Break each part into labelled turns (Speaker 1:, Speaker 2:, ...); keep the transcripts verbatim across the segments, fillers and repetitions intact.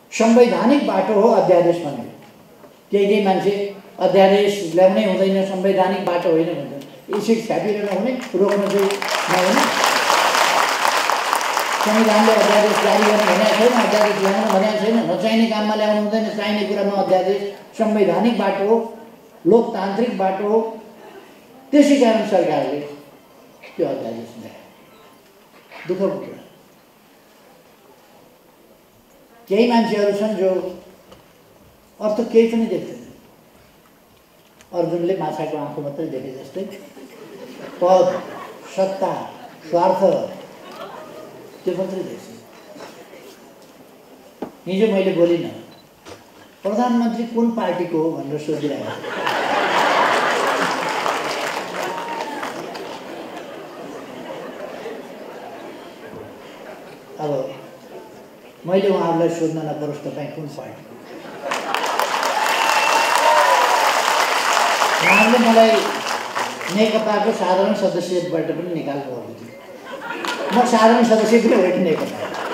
Speaker 1: संवैधानिक बाटो हो अध्यादेश भनेको। केही केही मान्छे अध्यादेश ल्याउनै हुँदैन, संवैधानिक बाटो होइन भन्छ। यसरी छ्यापिएर नहुने, रोक्न चाहिँ नहुने। संविधानले अध्यादेश जारी गर्ने भनेको छैन, अध्यादेश ल्याउनु भनेको छैन। नचाहिने काममा ल्याउनु हुँदैन, चाहिने कुरामा अध्यादेश। संवैधानिक बाटो हो, लोकतान्त्रिक बाटो हो। त्यसै कारण सरकारले त्यो अध्यादेश ल्यायो। दुःखको कुरा। केही मान्छेहरू छन् जो अर्थ केही पनि देख्दैन। अर्जुनले माछाको आँखा मात्रै देखे जस्तै पद, सत्ता, स्वार्थ त्यो मात्रै देख्छ। हिजो मैले बोलिनँ, प्रधानमन्त्री कुन पार्टीको हो भनेर सोधिरहेको। अब मैले उहाँहरूलाई सोध्न नपरोस् तपाईँ कुन पार्टी। उहाँले मलाई नेकपाको साधारण सदस्यबाट पनि निकाल्नु भएको थियो। म साधारण सदस्य पनि होइन नेकपा।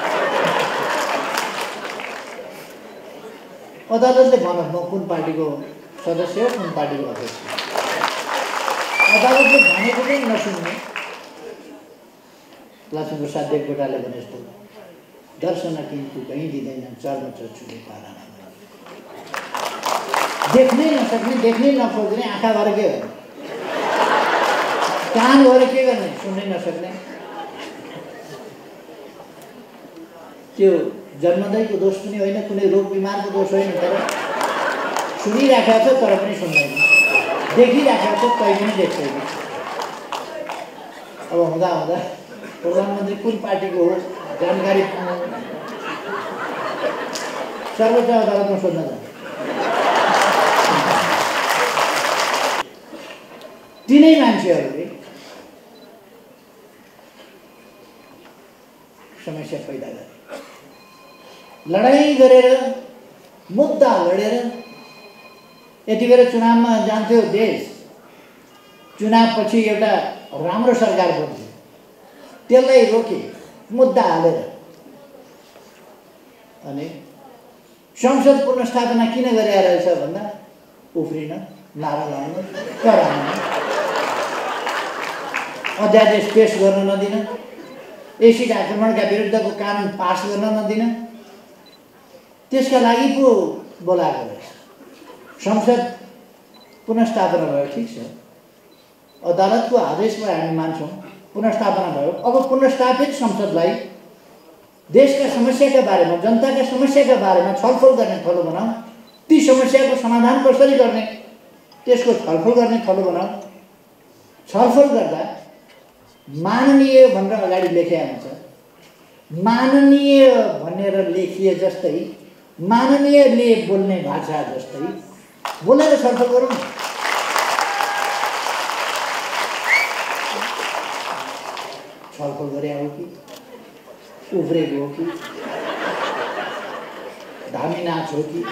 Speaker 1: अदालतले भन म कुन पार्टीको सदस्य हो, कुन पार्टीको अध्यक्ष। अदालतले भनेको पनि नसुन्ने लक्ष्मीप्रसाद देवकोटाले भने जस्तो दर्शन किन्तु कहीँ दिँदैन, चर्म चक्षुले पारा देख्नै नसक्ने, देख्नै नखोज्ने, आँखा भएर के गर्ने, कान भएर के गर्ने, सुन्नै नसक्ने। त्यो जन्मदैको दोष पनि होइन, कुनै रोग बिमारको दोष होइन, तर सुनिराखेको छ तर पनि सुन्दैन, देखिराखेको छ तै पनि देख्दैन। अब हुँदा हुँदा प्रधानमन्त्री कुन पार्टीको हो जानकारी सर्वोच्च अदालतमा सोध्न जान्छ। तिनै मान्छेहरूले समस्या पैदा गरे। लडाइँ गरेर, मुद्दा लडेर यति बेला चुनावमा जान्थ्यो देश। चुनावपछि एउटा राम्रो सरकार बन्थ्यो, त्यसलाई रोके मुद्दा हालेर। अनि संसद पुनर्स्थापना किन गरिरहेको रहेछ भन्दा उफ्रिन, नारा लाउन, कराउन, अध्यादेश पेश गर्न नदिन, एसिड आक्रमणका विरुद्धको कानुन पास गर्न नदिन, त्यसका लागि पो बोलाएको रहेछ। संसद पुनर्स्थापना भयो, ठिक छ, अदालतको आदेशमा हामी मान्छौँ, पुनर्स्थापना भयो। अब पुनर्स्थापित संसदलाई देशका समस्याका बारेमा, जनताका समस्याका बारेमा छलफल गर्ने थलो बनाऊ। ती समस्याको समाधान कसरी गर्ने त्यसको छलफल गर्ने थलो बनाऊ। छलफल गर्दा माननीय भनेर अगाडि लेखेको हुन्छ, माननीय भनेर लेखिए जस्तै, माननीयले बोल्ने भाषा जस्तै बोलेर छलफल गरौँ। छलफल गरे हो कि उब्रेको हो कि धामी नाच हो कि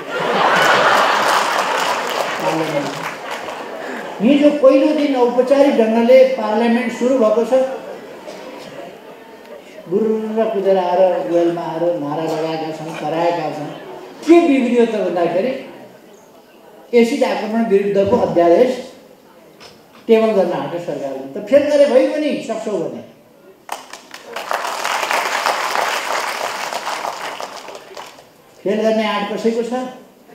Speaker 1: हिजो पहिलो दिन औपचारिक ढङ्गले पार्लियामेन्ट सुरु भएको छ। गुरुर कुदेर आएर वेलमा आएर नारा लगाएका छन्, कराएका छन्। के बिग्रियो त भन्दाखेरि एसिड आक्रमण विरुद्धको अध्यादेश टेबल गर्न आँट्यो सरकारले। त फेल गरे भइगयो नि, सक्छौ भने। फेल गर्ने आँट कसैको छ?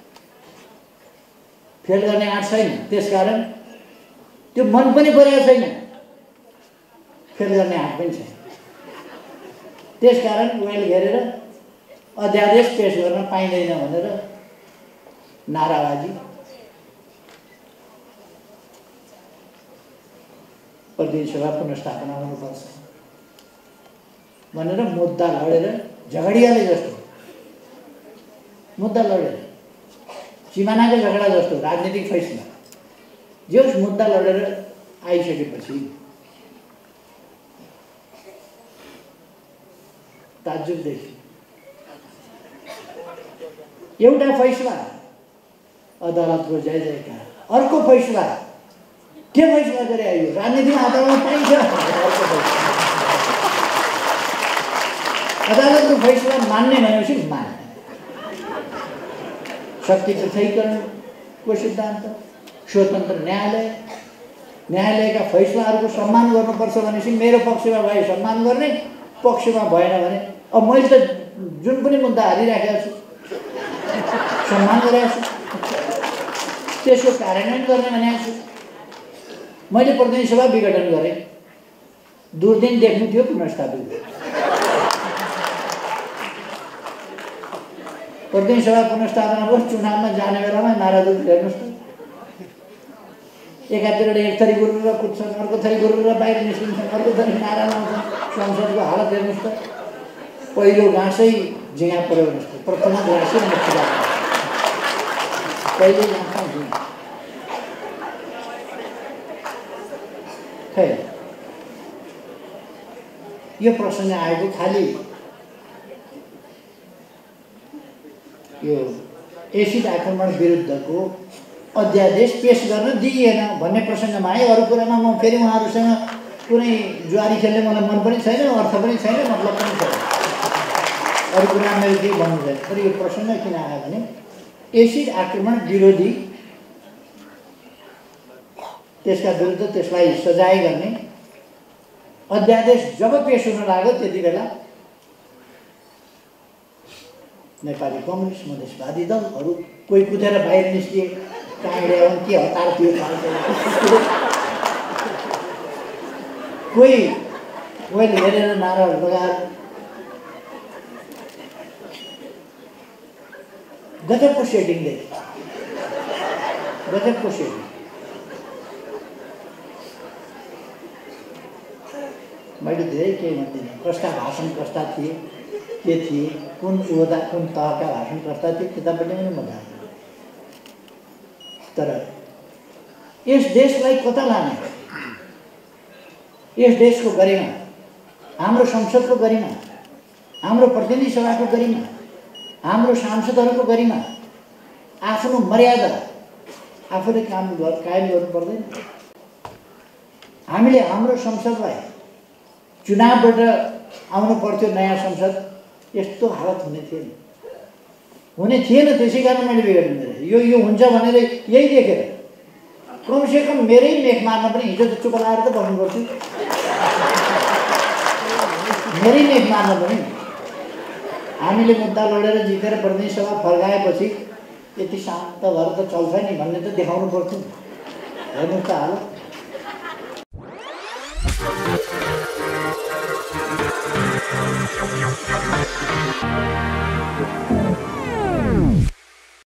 Speaker 1: फेल गर्ने आँट छैन। त्यसकारण त्यो मन पनि परेको छैन, फेल गर्ने आँट पनि छैन। त्यसकारण वेल घेरेर अध्यादेश पेश गर्न पाइँदैन भनेर नाराबाजी, प्रतिनिधि सभा पुनर्स्थापना हुनुपर्छ भनेर मुद्दा लडेर, झगडियाले जस्तो मुद्दा लडेर, सिमानाको झगडा जस्तो राजनीतिक फैसला जो मुद्दा लडेर आइसकेपछि ताज्जुब देखि एउटा फैसला अदालतको जय जयकार, अर्को फैसला के फैसला गरे आयो राजनीतिमा अदालतमा पाइन्छ। अदालतको फैसला मान्ने भनेपछि मान्ने, शक्ति पृथकीकरणको सिद्धान्त, स्वतन्त्र न्यायालय, न्यायालयका फैसलाहरूको सम्मान गर्नुपर्छ भनेपछि मेरो पक्षमा भए सम्मान गर्ने, पक्षमा भएन भने अब मैले त जुन पनि मुद्दा हालिराखेको छु सम्मान गरेको छु, त्यसको कार्यान्वयन गर्ने भनेको छु। मैले प्रतिनिधि सभा विघटन गरेँ, दुर्दिन देख्नु थियो, पुनर्स्थापित भयो। प्रतिनिधि सभा पुनर्स्थापना भयो, चुनावमा जाने बेलामा नाराजु हेर्नुहोस् त, एकातिर एक थरी गुरुर कुद्छन्, अर्को थरी गुरुर बाहिर निस्किन्छन्, अर्को थरी नारा लाउँछन्। संसदको हालत हेर्नुहोस् त, पहिलो घाँसै झिँगा पऱ्यो हेर्नुहोस् त, प्रथम घाँसै मुख्य पहिले घाँस झिँगा खै। यो प्रसङ्ग आएको खालि यो एसिड आक्रमण विरुद्धको अध्यादेश पेश गर्न दिइएन भन्ने प्रसङ्गमा आयो। अरू कुरामा म फेरि उहाँहरूसँग कुनै जुवारी खेल्ने मलाई मन पनि छैन, अर्थ पनि छैन, मतलब पनि छैन, अरू कुरा मेरो केही भन्नु छैन। तर यो प्रसङ्ग किन आयो भने एसिड आक्रमण विरोधी, त्यसका विरुद्ध त्यसलाई सजाय गर्ने अध्यादेश जब पेश हुन लाग्यो त्यति बेला नेपाली कम्युनिस्ट, मधेसवादी दलहरू कोही कुदेर बाहिर निस्किए, कहाँ हिँड्यो के हतार थियो, कोही कोहीले हेरेर नाराहरू लगाएर गजबको सेटिङ देख्यो, गजबको सेटिङ। मैले धेरै केही भन्दिनँ, कसका भाषण कस्ता थिए, के थिए, कुन ओहदा कुन तहका भाषण कस्ता थिए, त्यतापट्टि पनि म जान्दिनँ। तर यस देशलाई कता लाने, यस देशको गरिमा, हाम्रो संसदको गरिमा, हाम्रो प्रतिनिधि सभाको गरिमा, हाम्रो सांसदहरूको गरिमा, आफ्नो मर्यादा आफूले काम गर कायम गर्नु पर्दैन। हामीले हाम्रो संसदलाई चुनावबाट आउनु पर्थ्यो, नयाँ संसद, यस्तो हालत हुने थिएन, हुने थिएन। त्यसै कारण मैले बिगार्नु गरेँ। यो यो हुन्छ भनेर यही देखेर कमसेकम मेरै मेख मार्न पनि हिजो त चुप लाएर त बस्नु पर्थ्यो, मेरै मेख मार्न पनि। हामीले मुद्दा लडेर जितेर प्रतिनिधि सभा फर्काएपछि यति शान्त भएर त चल्छ नि भन्ने त देखाउनु पर्थ्यो। हेर्नुहोस् त हालत।